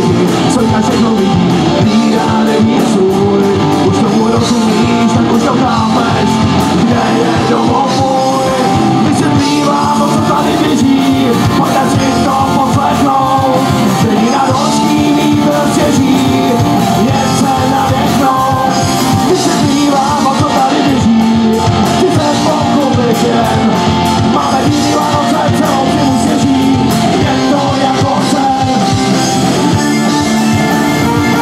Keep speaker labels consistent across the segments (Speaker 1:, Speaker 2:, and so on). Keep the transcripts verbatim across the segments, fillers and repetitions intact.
Speaker 1: Sojka všechno vidí, víra není svůj. Už tomu rozumíš, tak už to chápeš, kde je domov můj. Vysvětlívám to, co tady běží, pojďte si to poslechnout. Teď na dočký vítr stěží, jen se nadechnout. Vysvětlívám to, co tady běží, ty se pochopit jen. Máme divný Vánoce, celou zimu sněží, je to jako sen.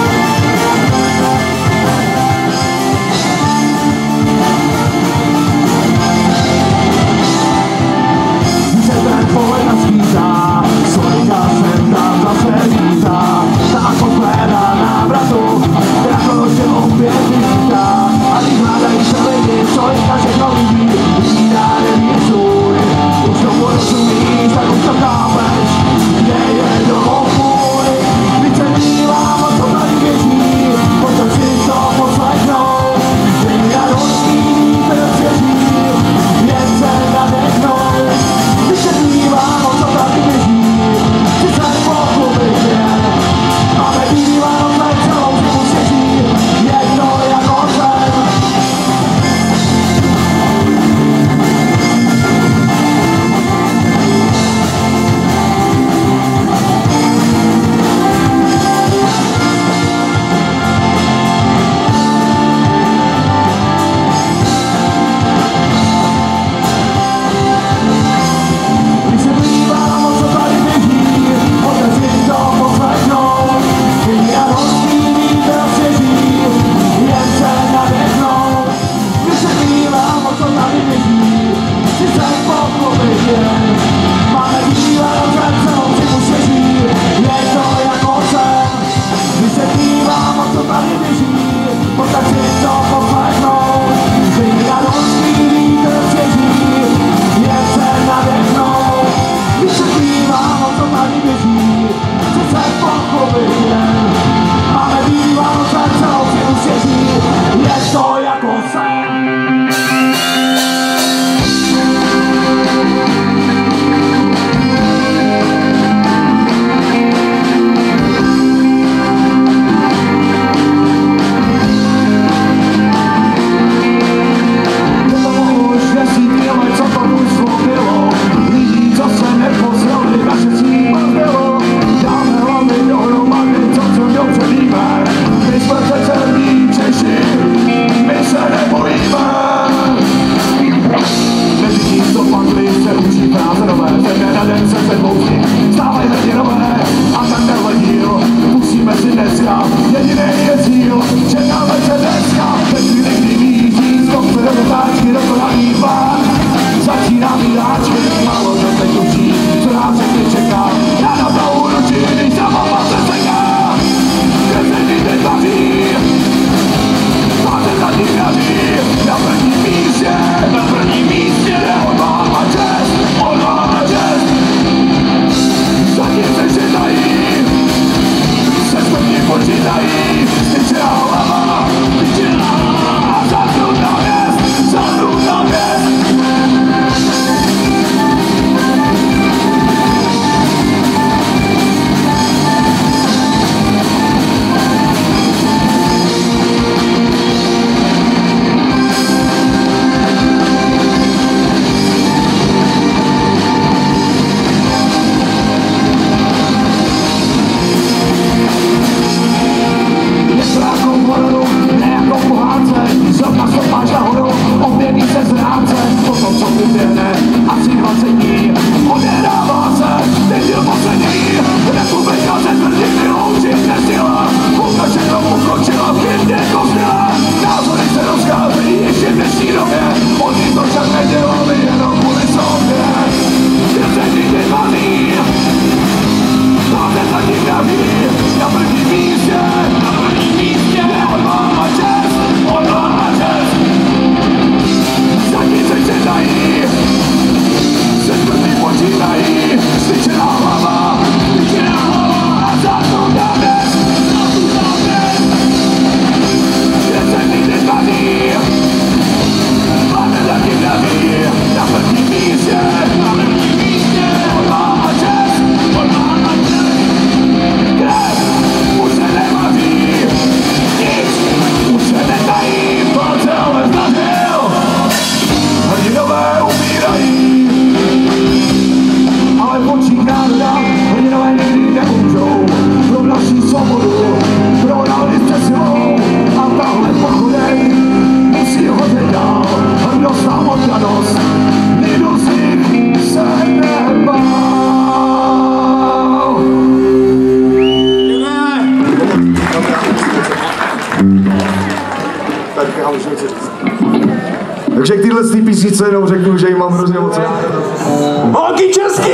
Speaker 1: už nechci říct. Takže k téhle písničce jenom řeknu, že jí mám hrozně moc rád. Holky český!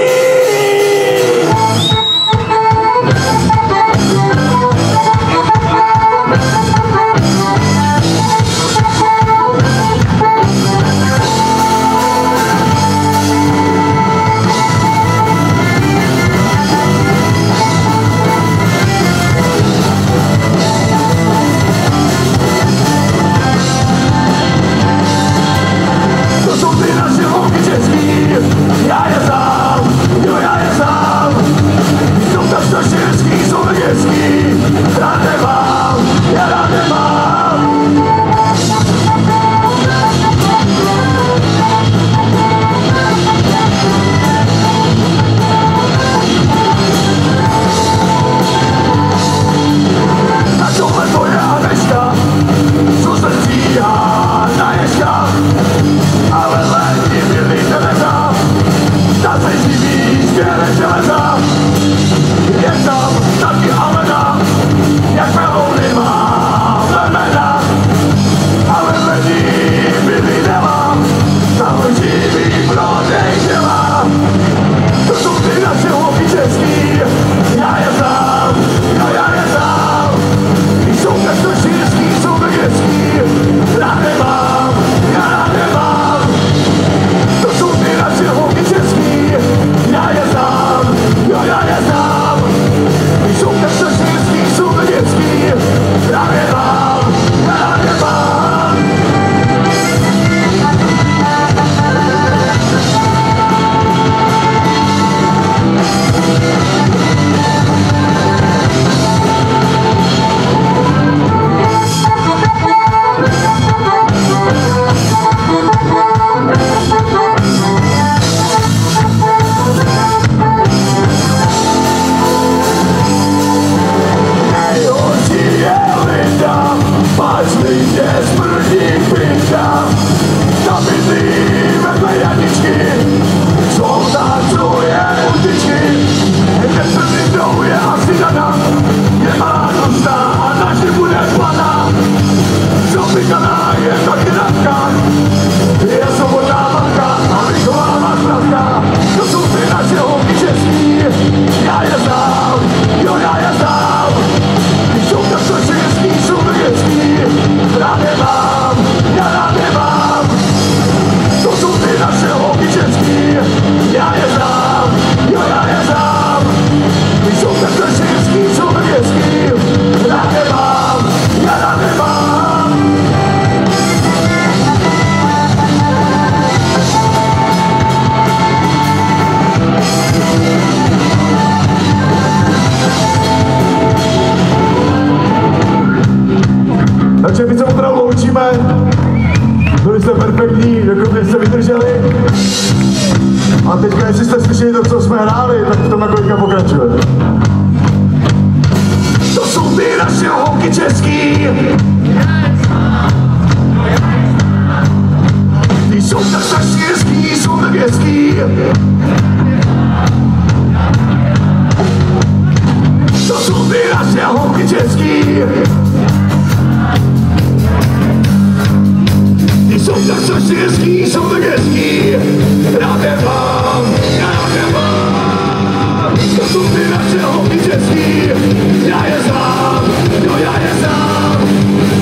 Speaker 1: Já je znám, jo já je znám. Jsou tak strašenský, jsou tak hezký. Rád nemám, já rád nemám. A tohle to je Aneška, co se stříhá na ježka. Ale lidi měli teleza, ta se živí z těle železa. Je tam taky Alena, jak melouny má plemena. Ale lidi byli nemám, tam živý prodej dělá. To jsou ty naše holky český, já je znám, jo já je znám. Jsou tak strašenský, jsou tak hezký, rád nemám, já rád nemám. To jsou ty naše holky český, já je znám, jo já je znám. Jsou tak strašenský, jsou tak hezký, rád nemám, já rád nemám. Takže my se opravdu loučíme, byli jste perfektní, jako jste vydrželi. A teďka, jestli jste slyšeli to, co jsme hráli, tak v tom jako pokračuje. To jsou ty naše holky český. Ty jsou tak strašně hezký, jsou tak hezký. To jsou ty naše holky český. Jsou tak strašně hezký, jsou tak hezký. Rád je mám, já rád je mám. To jsou ty naše holky český. Já je znám, jo já je znám.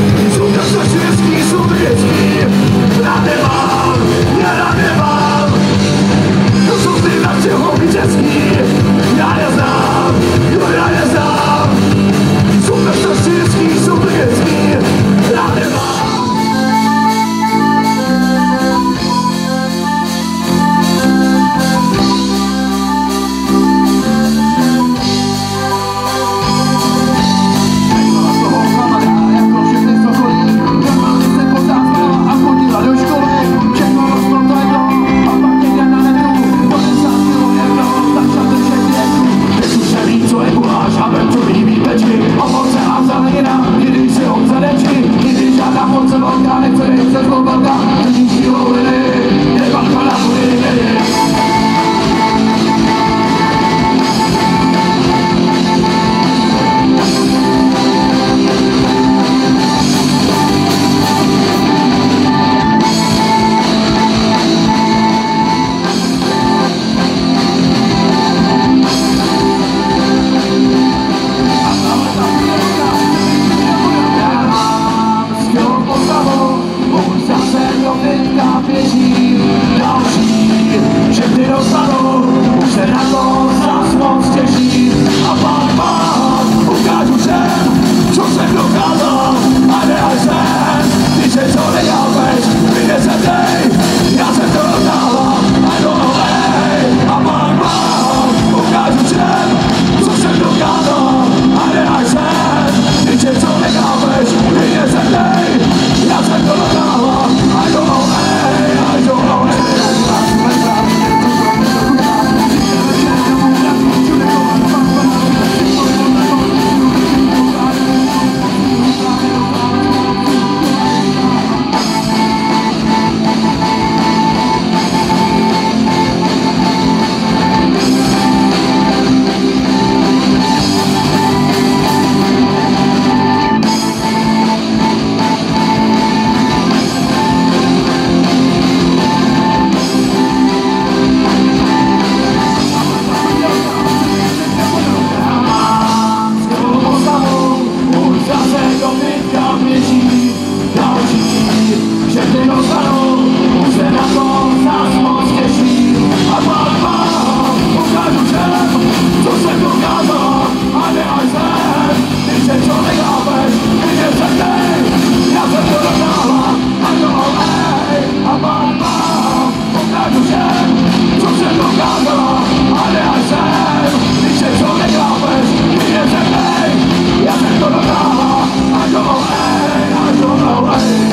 Speaker 1: do krytka běží další. Všechny dostanou, už se na to nás moc těší. A pak vám ukážu všem, co jsem dokázal, a nehaj sem. Když se čo nechápeš, ty mě řeknej, já jsem to dokála, a to olej. A pak vám ukážu všem, co jsem dokázala, a nehaj sem. Když se čo nechápeš, ty mě řeknej, já jsem to dokála, a to olej, a to olej.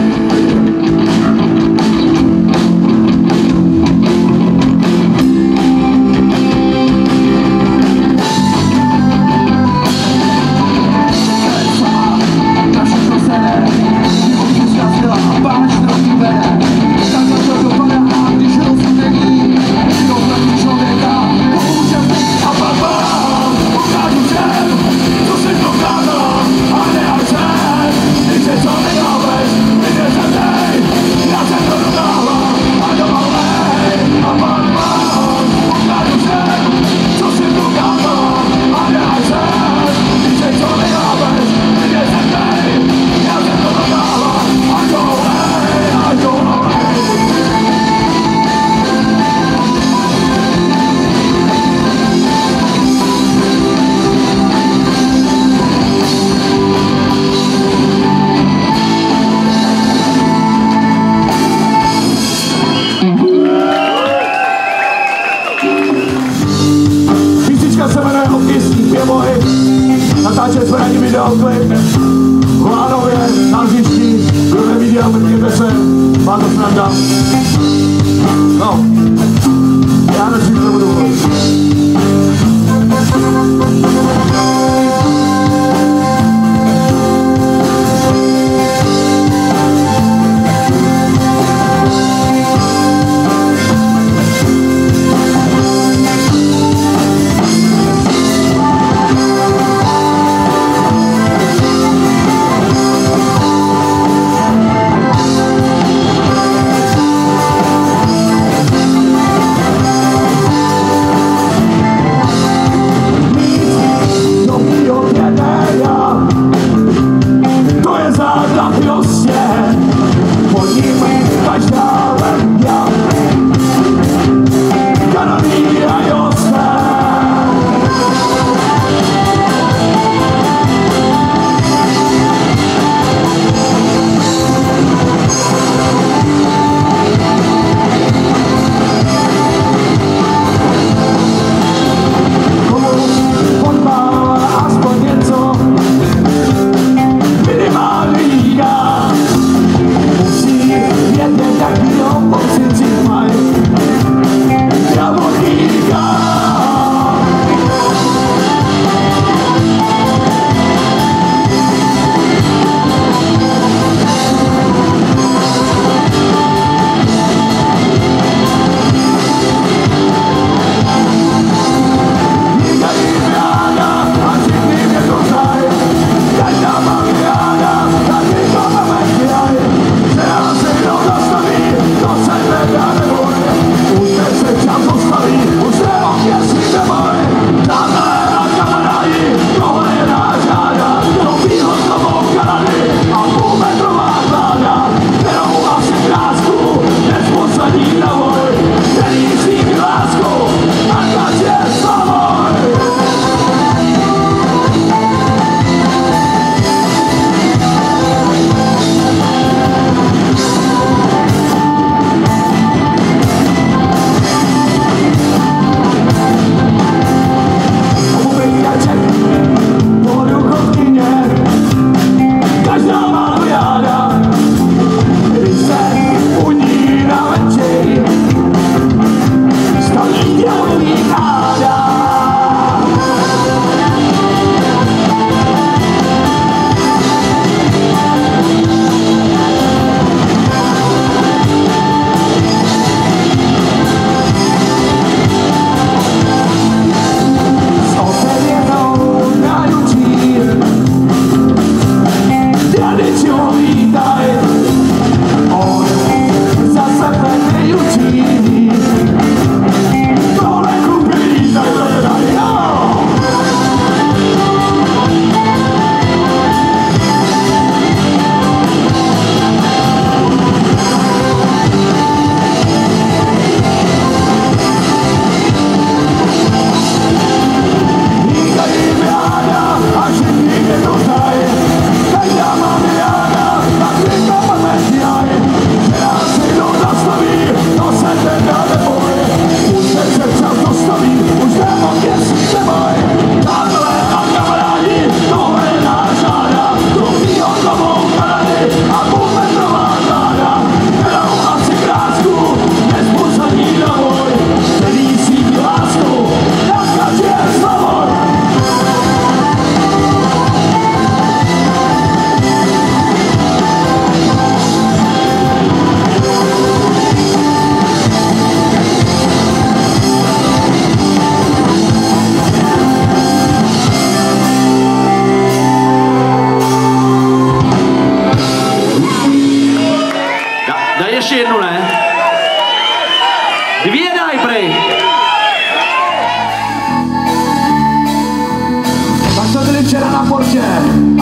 Speaker 1: Natáčeli jsme na ní videoklip v Lánově, na hřišti, kdo neviděl, mrkněte se, má to snada. No, já než to nebudu mluvit.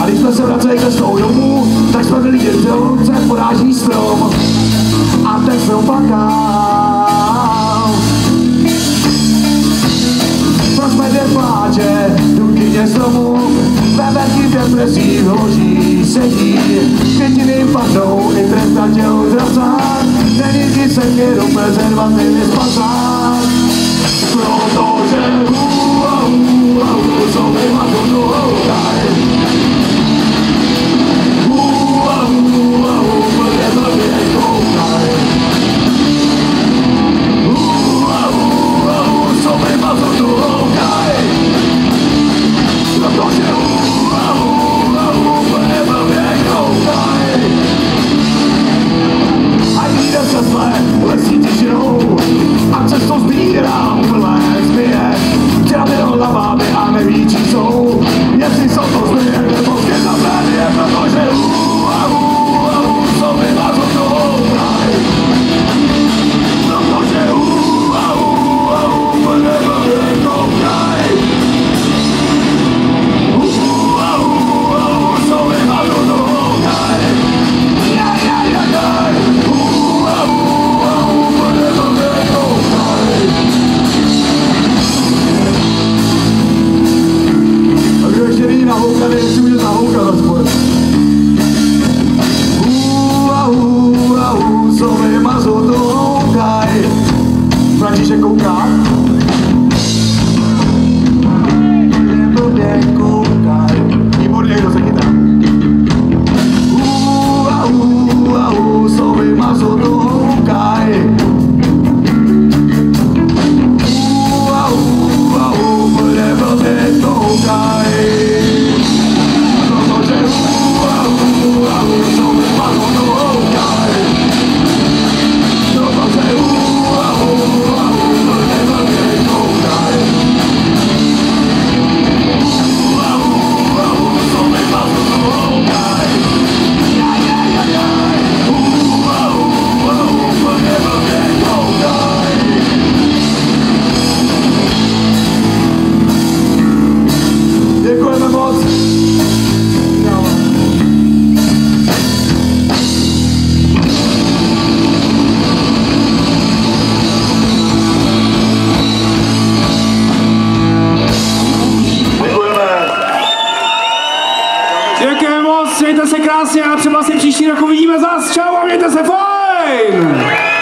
Speaker 1: A když jsme se vraceli cestou domů, tak jsme byli dělce poráží strom. A ten strom plakal. Proč medvěd pláče, důkyně stromu, ve velkým depresích loží sedí. Květiny padnou, i tresta tělo zracát, není ti se měru prezervativy spasát. Protože hua, hua, hua, co mi má to nohou. A často sbírám plné zběje. Těla vyholáváme a neví, čí jsou. Jestli jsou to zběje, nebo schizofrenie, protože ua, ua, ua, co mi vás od toho hraj. Protože ua, ua, ua, nebo jako hraj. Ua, ua, ua, co mi vás od toho hraj. Ja, ja, ja, ja. Ua, ua, ua, nebo jako hraj. A kdo ještě není nahoukaný, si může nahoukat aspoň. Ua, ua, ua, co mi vás od toho hraj. František kouká? Výborně koukaj. Výborně, kdo se chytá. Ua, ua, ua, co mi vás od toho hraj. Ua, ua, ua, výborně koukaj. Protože ua, ua, ua, co mi vás od toho hraj. Protože ua, ua, ua, výborně koukaj. Ua, ua, ua, co mi vás od toho hraj. Ja, ja, ja, ja. Ua, ua, ua, výborně koukaj. Děkujeme moc.
Speaker 2: Děkujeme moc, mějte se krásně a třeba si příští rok uvidíme zas. Čau a mějte se fajn!